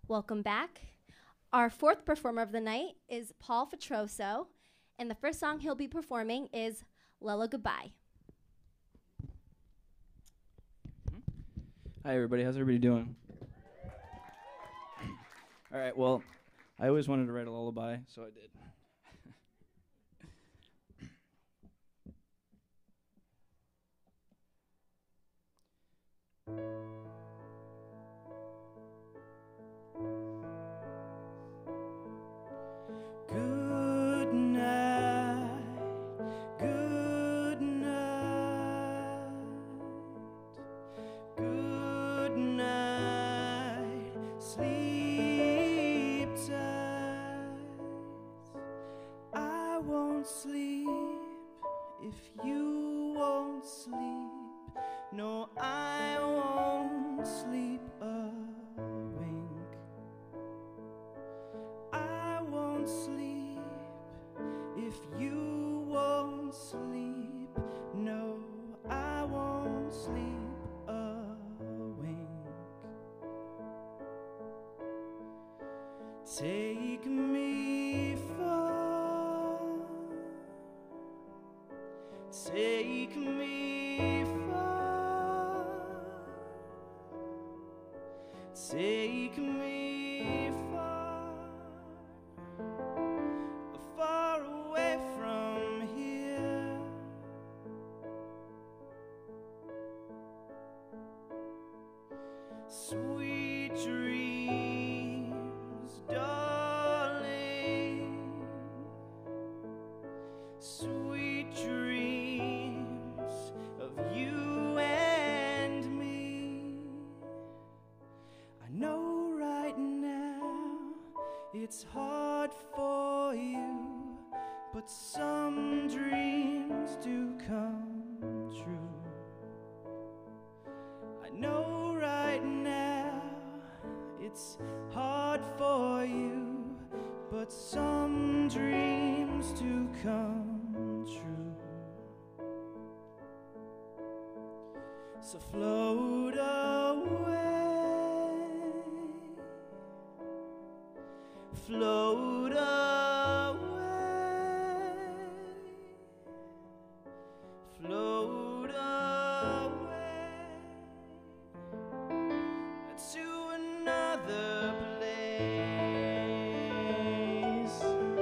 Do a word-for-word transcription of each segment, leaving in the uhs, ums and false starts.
Welcome back. Our fourth performer of the night is Paul Fetroso, and the first song he'll be performing is Lella Goodbye. Hi, everybody. How's everybody doing? All right, well, I always wanted to write a lullaby, so I did. Good night, good night, good night, sleep tight. I won't sleep if you won't sleep. No, I won't sleep a wink. I won't sleep if you won't sleep. No, I won't sleep a wink. Take me far, take me far, take me far, far away from here. Sweet dreams, darling, sweet dreams of you and me. I know right now it's hard for you, but some dreams do come true. I know right now it's hard for you, but some dreams do come true. So float away, float away, float away to another place.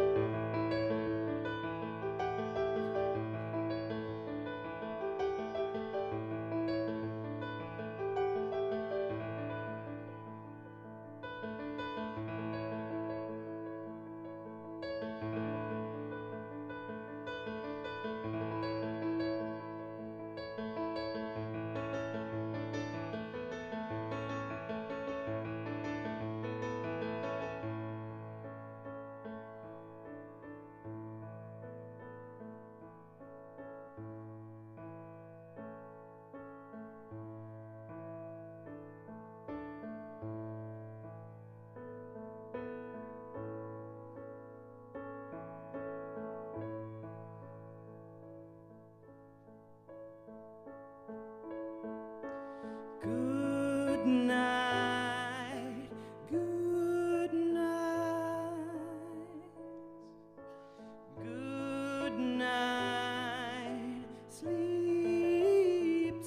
Good night, good night, good night, sleep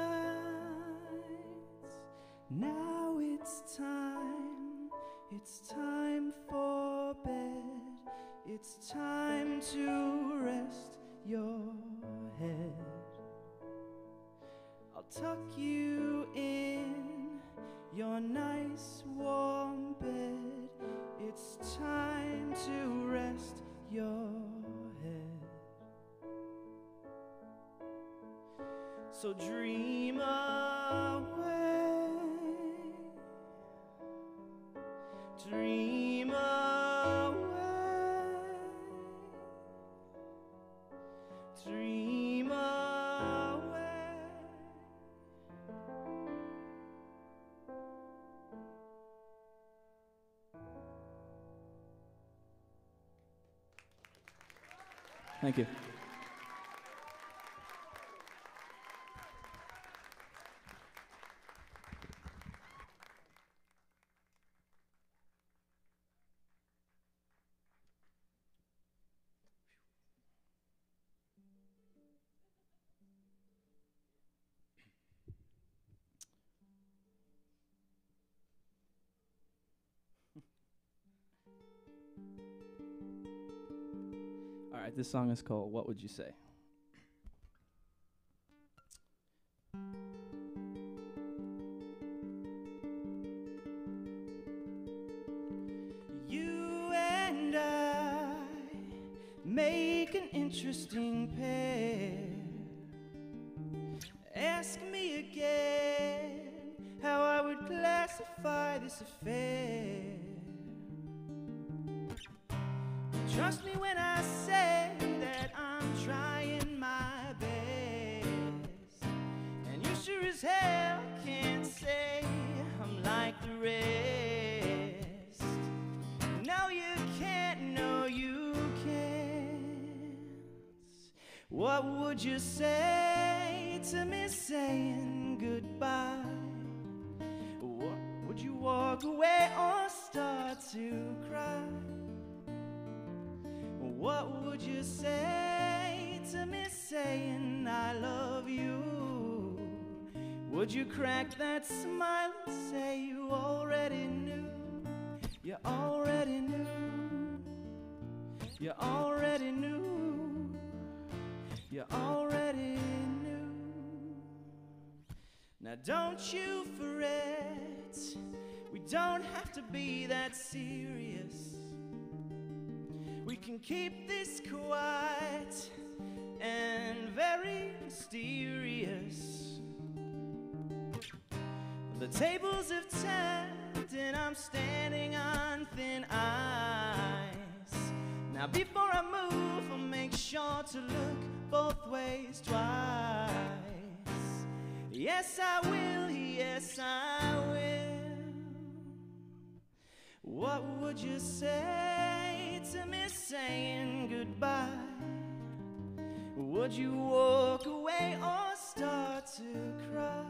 tight. Now it's time, it's time for bed, it's time to rest your head. I'll tuck you in your nice warm bed. It's time to rest your head. So dream away, dream away, dream away. Thank you. right, this song is called What Would You Say? You and I make an interesting pair. Ask me again how I would classify this affair. Trust me when I say that I'm trying my best, and you sure as hell can't say I'm like the rest. No, you can't, no, you can't. What would you say to me saying goodbye? What, would you walk away or start to cry? What would you say to me saying I love you? Would you crack that smile and say you already knew? You already knew. You already knew. You already knew. Now don't you fret, we don't have to be that serious. We can keep this quiet and very mysterious. The tables have turned and I'm standing on thin ice. Now before I move, I'll make sure to look both ways twice. Yes, I will, yes, I will. What would you say to me saying goodbye? Would you walk away or start to cry?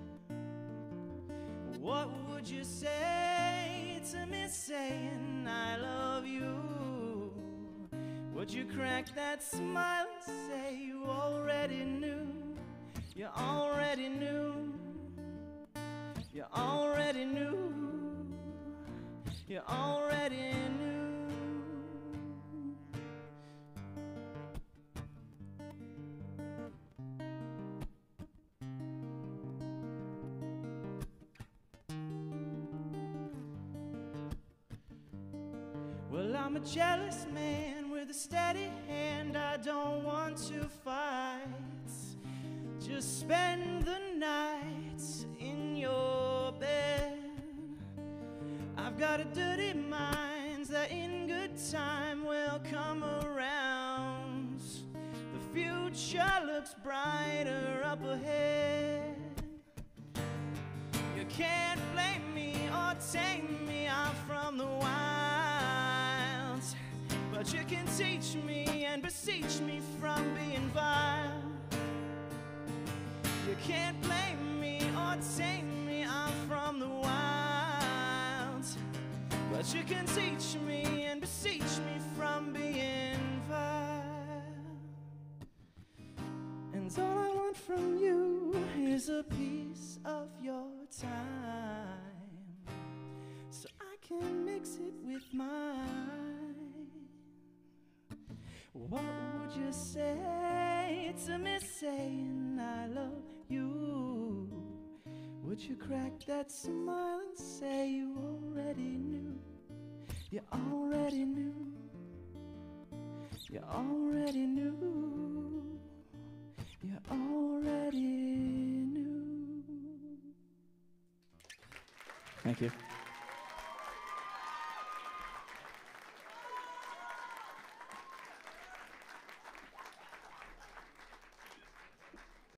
What would you say to me saying I love you? Would you crack that smile and say you already knew? You already knew. You already knew. You already knew. Well, I'm a jealous man with a steady hand. I don't want to fight. Just spend the night in your bed. I've got a dirty mind that in good time will come around. The future looks brighter up ahead. You can't blame me or tame me, I'm from the wild. But you can teach me and beseech me from being vile. You can't blame me or tame me, I'm from the wild. But you can teach me and beseech me from being vile. And all I want from you is a piece of your time, so I can mix it with mine. What would you say to me saying I love you? Would you crack that smile and say you already knew? You already knew. You already knew. You already knew. Thank you.